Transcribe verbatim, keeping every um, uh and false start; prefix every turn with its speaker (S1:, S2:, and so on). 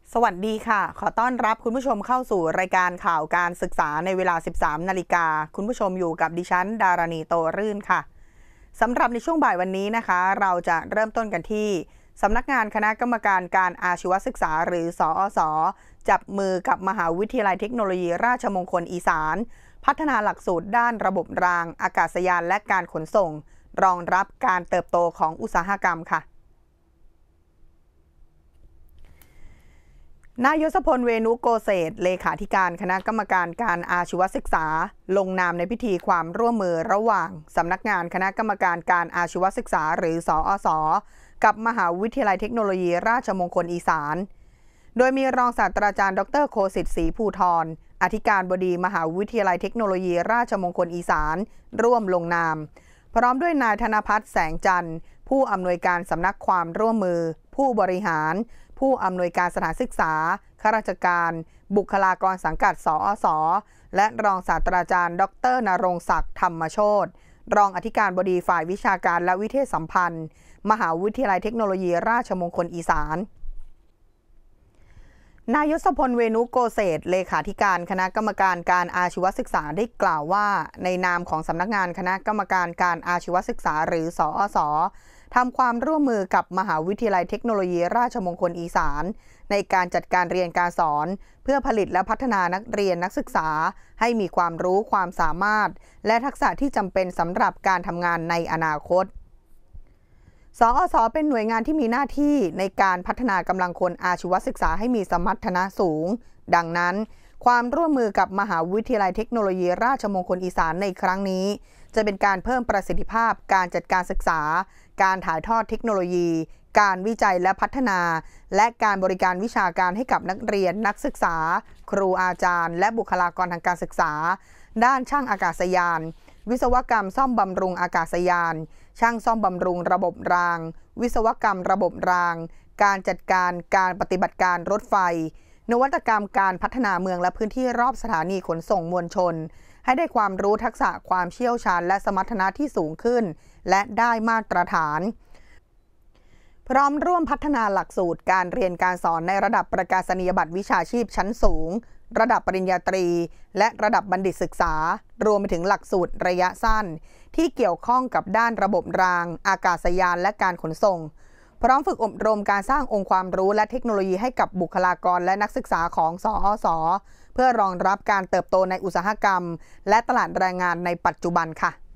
S1: สวัสดีค่ะขอต้อนรับคุณผู้ชมเข้าสู่รายการข่าวการศึกษาในเวลา สิบสามนาฬิกาคุณผู้ชมอยู่กับดิฉันดารณีโตรื่นค่ะสำหรับในช่วงบ่ายวันนี้นะคะเราจะเริ่มต้นกันที่สำนักงานคณะกรรมการการอาชีวศึกษาหรือสอสจับมือกับมหาวิทยาลัยเทคโนโลยีราชมงคลอีสานพัฒนาหลักสูตรด้านระบบรางอากาศยานและการขนส่งรองรับการเติบโตของอุตสาหกรรมค่ะนายยศพล เวนุโกเศษเลขาธิการคณะกรรมการการอาชีวศึกษาลงนามในพิธีความร่วมมือระหว่างสำนักงานคณะกรรมการการอาชีวศึกษาหรือสอสกับมหาวิทยาลัยเทคโนโลยีราชมงคลอีสานโดยมีรองศาสตราจารย์ดรโคสิทธิ์ศรีภูธรอธิการบดีมหาวิทยาลัยเทคโนโลยีราชมงคลอีสานร่วมลงนามพร้อมด้วยนายธนภัทรแสงจันทร์ผู้อำนวยการสำนักความร่วมมือผู้บริหารผู้อำนวยการสถานศึกษาข้าราชการบุคลากรสังกัดสอสและรองศาสตราจารย์ดรณรงค์ศักดิ์ธรรมโชติรองอธิการบดีฝ่ายวิชาการและวิเทศสัมพันธ์มหาวิทยาลัยเทคโนโลยีราชมงคลอีสานนายยศพล เวนุโกเศษเลขาธิการคณะกรรมการการอาชีวศึกษาได้กล่าวว่าในนามของสำนักงานคณะกรรมการการอาชีวศึกษาหรือสอสทำความร่วมมือกับมหาวิทยาลัยเทคโนโลยีราชมงคลอีสานในการจัดการเรียนการสอนเพื่อผลิตและพัฒนานักเรียนนักศึกษาให้มีความรู้ความสามารถและทักษะที่จำเป็นสำหรับการทำงานในอนาคตสอสเป็นหน่วยงานที่มีหน้าที่ในการพัฒนากำลังคนอาชีวศึกษาให้มีสมรรถนะสูงดังนั้นความร่วมมือกับมหาวิทยาลัยเทคโนโลยีราชมงคลอีสานในครั้งนี้จะเป็นการเพิ่มประสิทธิภาพการจัดการศึกษาการถ่ายทอดเทคโนโลยีการวิจัยและพัฒนาและการบริการวิชาการให้กับนักเรียนนักศึกษาครูอาจารย์และบุคลากรทางการศึกษาด้านช่างอากาศยานวิศวกรรมซ่อมบำรุงอากาศยานช่างซ่อมบำรุงระบบรางวิศวกรรมระบบรางการจัดการการปฏิบัติการรถไฟนวัตกรรมการพัฒนาเมืองและพื้นที่รอบสถานีขนส่งมวลชนให้ได้ความรู้ทักษะความเชี่ยวชาญและสมรรถนะที่สูงขึ้นและได้มาตรฐานพร้อมร่วมพัฒนาหลักสูตรการเรียนการสอนในระดับประกาศนียบัตรวิชาชีพชั้นสูงระดับปริญญาตรีและระดับบัณฑิตศึกษารวมไปถึงหลักสูตรระยะสั้นที่เกี่ยวข้องกับด้านระบบรางอากาศยานและการขนส่งพร้อมฝึกอบรมการสร้างองค์ความรู้และเทคโนโลยีให้กับบุคลากรและนักศึกษาของสอสเพื่อรองรับการเติบโตในอุตสาหกรรมและตลาดแรงงานในปัจจุบันค่ะ